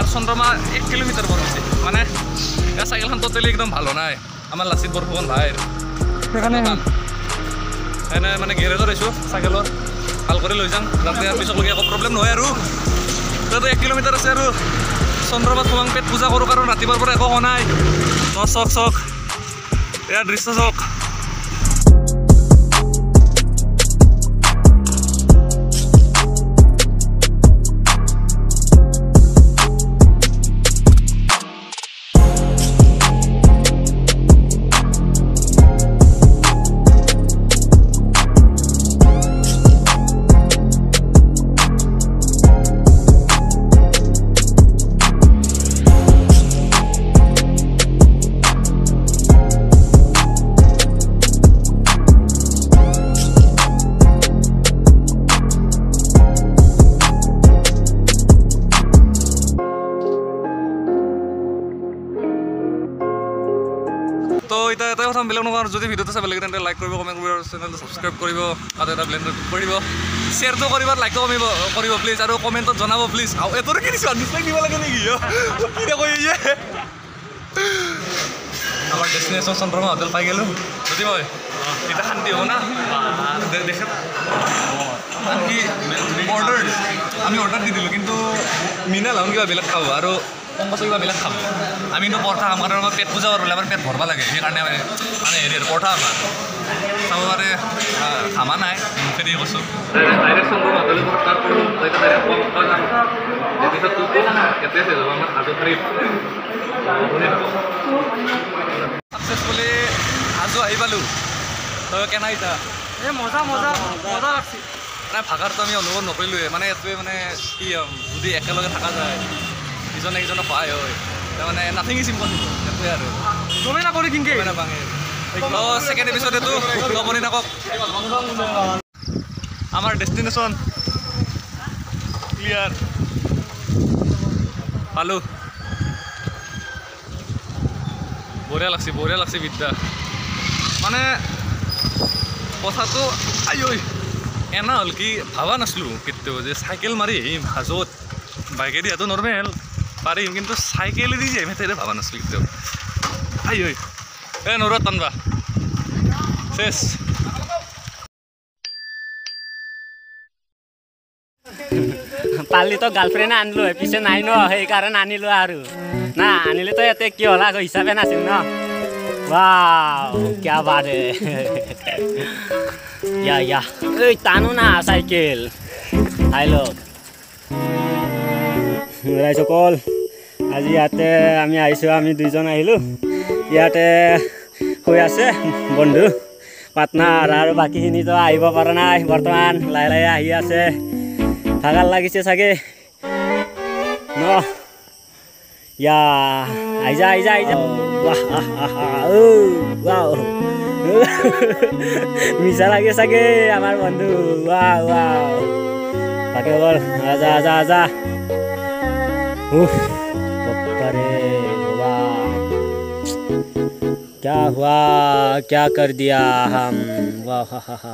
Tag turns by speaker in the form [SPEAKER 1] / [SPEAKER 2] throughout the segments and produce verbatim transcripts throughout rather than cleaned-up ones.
[SPEAKER 1] চন্দ্ৰমা এক কিলোমিটাৰ বৰ বেছি মানে এই চাইকেলখন টোটেলি একদম ভালো নাই আমাৰ লাচিত বৰফুকন ভাইৰ সেইকাৰণে এনে মানে গেৰেজত আহিছোঁ চাইকেলৰ ভাল কৰি লৈ যাম যাতে পিছলৈকে একো প্ৰব্লেম নহয় আৰু তাতে এক কিলোমিটাৰ আছে আৰু চন্দ্ৰমাত সোমাং পেট পূজা কৰোঁ কাৰণ ৰাতিপুৱাৰ পৰা একো হোৱা নাই চক চক এয়া দৃশ্য চক তো এটা এটাই কথা বেলেগ নকওঁ যদি ভিডিঅ'টো চাব লাগে তেন্তে লাইক কৰিব কমেণ্ট কৰিব আৰু চেনেলটো ছাবস্ক্ৰাইব কৰিব আৰু এটা ব্লেণ্ডাৰ কৰিব শ্বেয়াৰটো কৰিব লাইকটো কমিব কৰিব প্লিজ আৰু কমেণ্টত জনাব প্লিজ আৰু এটোৰ কি দিছোঁ ডিছলাইক দিব লাগে নেকি কি নকয় যে আমাৰ ডেষ্টিনেশ্যন চন্দ্ৰমা হোটেল পাই গ'লোঁ যদি মই এতিয়া শান্তি হ'ব না দেখে কি অৰ্ডাৰ আমি অৰ্ডাৰ দি দিলোঁ কিন্তু মিনা লাউন কিবা বেলেগ খাব আৰু পংকজ কিবা বেলেগ খাব আমিতো পৰঠা খাম কাৰণ আমাৰ পেট পূজা কৰিলে আমাৰ পেট ভৰবা লাগে সেইকাৰণে মানে হেৰি পৰঠা আমাৰ চাব পাৰে খামা নাই মুখেদি কৈছোঁ ডাইৰেক্ট চন্দ্ৰমা হোটেলৰ পৰা ষ্টাৰ্ট কৰোঁ আমাৰ হাজো ট্ৰিপ ছাকচেছফুলি হাজো আহি পালোঁ তই কেনে আহিছা
[SPEAKER 2] এই মজা মজা মজা লাগছে
[SPEAKER 1] নাই ভাগাৰটো আমি অনুভৱ নকৰিলোৱে মানে এইটোৱে মানে কি যদি একেলগে থকা যায় ইজনে সিজনক সহায় হয় তাৰমানে নাথিং ইজ ইম্পচিবল সেইটোৱে আৰু
[SPEAKER 2] গমেই নাপাৰি কিনকে
[SPEAKER 1] গমেই নাপাঙে তো ছেকেণ্ড এপিছড এইটো নকৰি নাকক আমাৰ ডেষ্টিনেশ্যন ক্লিয়াৰ পালোঁ বঢ়িয়া লাগছে বঢ়িয়া লাগছে বিদ্যা মানে কথাটো আই ঐ এনা হ'ল কি ভাবা নাছিলোঁ কেতিয়াও যে চাইকেল মাৰি আহিম হাজোত বাইকেদি সেইটো নৰ্মেল পাৰিম কিন্তু চাইকেলেদি যে আহিম সেইটো ভাবা নাছিলোঁ কেতিয়াও আই ঐ এই নৰত টানবা চেছ
[SPEAKER 2] পালি তো গাৰ্লফ্ৰেণ্ড আনিলো পিছে নাই ন সেইকাৰণে আনিলো আৰু না আনিলে তো ইয়াতে কি হ'ল আকৌ হিচাপে নাছিল ন वाव क्या बात है या या এই টানো না সাইকেল হাই লোক ৰাইজসকল আজি ইয়াতে আমি আহিছোঁ আমি দুইজন আহিলোঁ ইয়াতে হৈ আছে বন্ধু পাৰ্টনাৰ আৰু বাকীখিনিতো আহিব পৰা নাই বৰ্তমান লাহে লাহে আহি আছে ভাগাৰ লাগিছে চাগে ন या आइजा आइजा आइजा वाह ओ वाओ मिसा लागे सके आमार बंधु वाह वाह बाकी बोल आजा आजा आजा उफ पप्परे वाह क्या हुआ क्या कर दिया हम वाह हा हा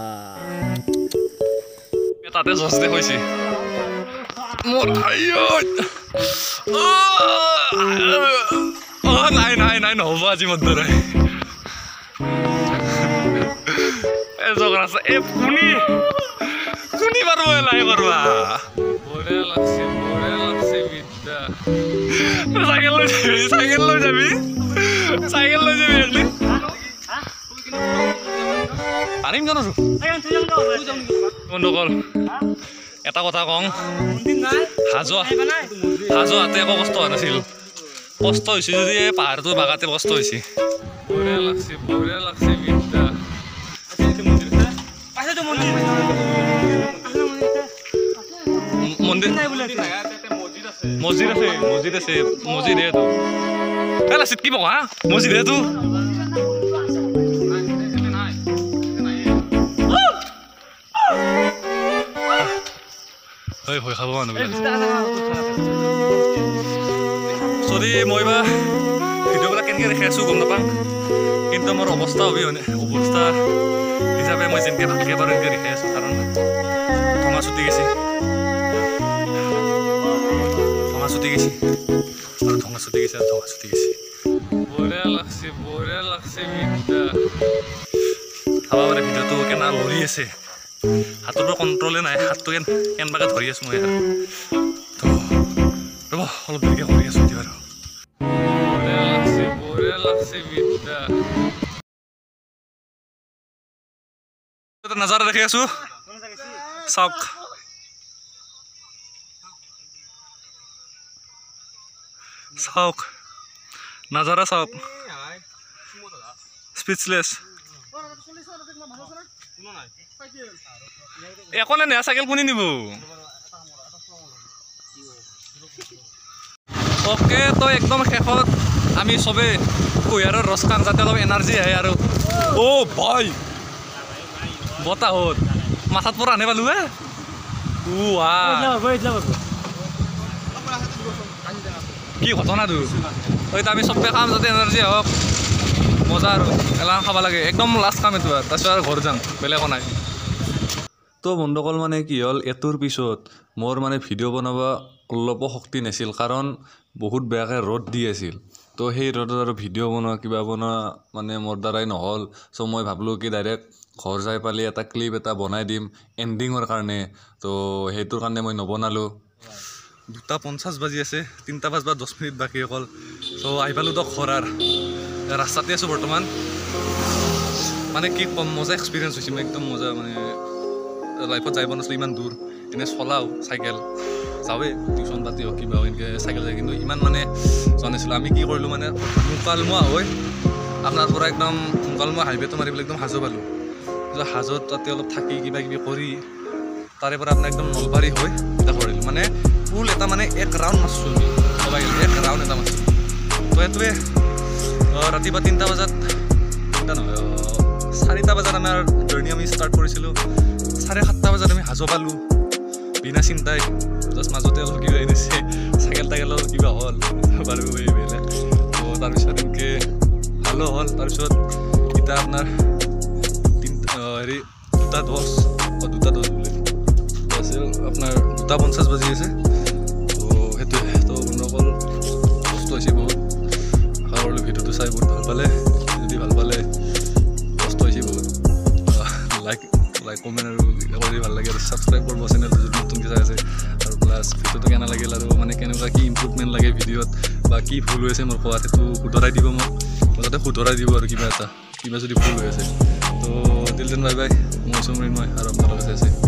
[SPEAKER 1] তাতে জসতে হইছে মোর আইও ও নাই নাই নাই নহ'ব আজি মোৰ দৰে এই জগৰাছে এই কোনি কোনি পাৰব লাই কৰবা বঢ়িয়া লাগছে বঢ়িয়া লাগছে বিদ্যা চাইকেল লৈ যাবি চাইকেল লৈ যাবি চাইকেল লৈ যাবি একদিন পাৰিম জানো বন্ধুসকল এটা কথা কওঁ হাজো হাজো হাতে একো কষ্ট হোৱা নাছিল কষ্ট হৈছে যদি পাহাৰটো বাগাতে কষ্ট হৈছে বঢ়িয়া লাগছে বঢ়িয়া লাগছে বিদ্যা মন্দিৰ মছজিদ আছে মছজিদ আছে মছজিদ এইটো এই লাচিত কি বকা মছজিদ এইটো ভয় ভয় খাব মানুহবিলাক যদি মই বা ভিডিঅ'বিলাক কেনেকৈ দেখাই আছোঁ গম নাপাওঁ কিন্তু মোৰ অৱস্থা অবিহনে অৱস্থা হিচাপে মই যেনেকৈ ভালকৈ পাৰোঁ এনেকৈ দেখাই আছোঁ কাৰণ ঠঙা ছুটি গৈছে ঠঙা ছুটি গৈছে ধোঁৱা ছুটি গৈছে ধোঁৱা ছুটি গৈছে বঢ়িয়া লাগছে বঢ়িয়া লাগছে মিঠা চাব পাৰে ভিডিঅ'টো কেনে লৰি আছে হাতৰ পৰা কণ্ট্ৰলে নাই হাতটো কেন কেনেবাকে ধৰি আছোঁ মই আৰু তো ৰ'ব অলপ দেৰিকৈ কৰি আছোঁ এতিয়া আৰু বঢ়িয়া লাগছে বঢ়িয়া লাগছে মিঠা এটা নজাৰা দেখি আছোঁ চাওক চাওক নজাৰা চাওক স্পীচলেছ একলে নেয়া চাইকেল কোনে নিব অ'কে তো একদম শেষত আমি চবে কুঁহিয়াৰৰ ৰস খাম যাতে অলপ এনাৰ্জি আহে আৰু অ' ভাই বতাহত মাথাত পৰা আনে পালো হে কি ঘটনাটো হয়তো আমি চবে খাম যাতে এনাৰ্জি আহক মজা আৰু এলাহ খাব লাগে একদম লাষ্ট খাম এইটো আৰু তাৰপিছত আৰু ঘৰ যাম বেলেগো নাই তো বন্ধুসকল মানে কি হ'ল এইটোৰ পিছত মোৰ মানে ভিডিঅ' বনাব অলপো শক্তি নাছিল কাৰণ বহুত বেয়াকৈ ৰ'দ দি আছিল তো সেই ৰ'দত আৰু ভিডিঅ' বনোৱা কিবা বনোৱা মানে মোৰ দ্বাৰাই নহ'ল চ' মই ভাবিলোঁ কি ডাইৰেক্ট ঘৰ যাই পালি এটা ক্লিপ এটা বনাই দিম এণ্ডিঙৰ কাৰণে তো সেইটোৰ কাৰণে মই নবনালোঁ দুটা পঞ্চাছ বাজি আছে তিনিটা বাজবা দহ মিনিট বাকী অকল চ' আহি পালোঁ তো ঘৰৰ ৰাস্তাতে আছোঁ বৰ্তমান মানে কি কম মজা এক্সপিৰিয়েঞ্চ হৈছে মই একদম মজা মানে লাইফত যাই পোৱা নাছিলোঁ ইমান দূৰ এনেই চলাওঁ চাইকেল যাওঁৱে টিউশ্যন পাতি হওক কিবা হওক এনেকৈ চাইকেল যায় কিন্তু ইমান মানে জানিছিলোঁ আমি কি কৰিলোঁ মানে মুকালমুৱা হৈ আপোনাৰ পৰা একদম মুকালমুৱা হাইৱেটো মাৰি পেলাই একদম হাজো পালোঁ হাজোত তাতে অলপ থাকি কিবা কিবি কৰি তাৰে পৰা আপোনাৰ একদম নলবাৰী হৈ এটা কৰিলোঁ মানে ফুল এটা মানে এক ৰাউণ্ড মাৰিছোঁ আমি সবাই এক ৰাউণ্ড এটা মাৰিছোঁ তো এইটোৱে ৰাতিপুৱা তিনিটা বজাত তিনিটা নহয় চাৰিটা বজাত আমাৰ জাৰ্ণি আমি ষ্টাৰ্ট কৰিছিলোঁ চাৰে সাতটা বজাত আমি হাজো পালোঁ বিনা চিন্তাই জাষ্ট মাজতে অলপ কিবা এনেছে চাইকেল টাইকেলৰ কিবা হ'ল বাৰু এইবিলাক তো তাৰপিছত এনেকৈ ভালো হ'ল তাৰপিছত এতিয়া আপোনাৰ তিনিটা হেৰি দুটা দহ দুটা দহ বোলে আছিল আপোনাৰ দুটা পঞ্চাছ বাজি আছে তো সেইটোৱে তো বন্ধুসকল কষ্ট হৈছে বহুত আশা কৰিলোঁ ভিডিঅ'টো চাই বহুত ভাল পালে যদি ভাল পালে কষ্ট হৈছে বহুত লাইক লাইক কমেণ্ট আৰু কৰি ভাল লাগে আৰু ছাবস্ক্ৰাইব কৰিব চেনেলটো যদি নতুনকৈ চাই আছে আৰু প্লাছ ভিডিঅ'টো কেনে লাগিল আৰু মানে কেনেকুৱা কি ইম্প্ৰুভমেণ্ট লাগে ভিডিঅ'ত বা কি ভুল হৈ আছে মোৰ কোৱাত সেইটো শুধৰাই দিব মোক যাতে শুধৰাই দিব আৰু কিবা এটা কিবা যদি ভুল হৈ আছে তো টিল দেন বাই বাই মই চুমৰিন মই আৰু আপোনালোকে চাই আছে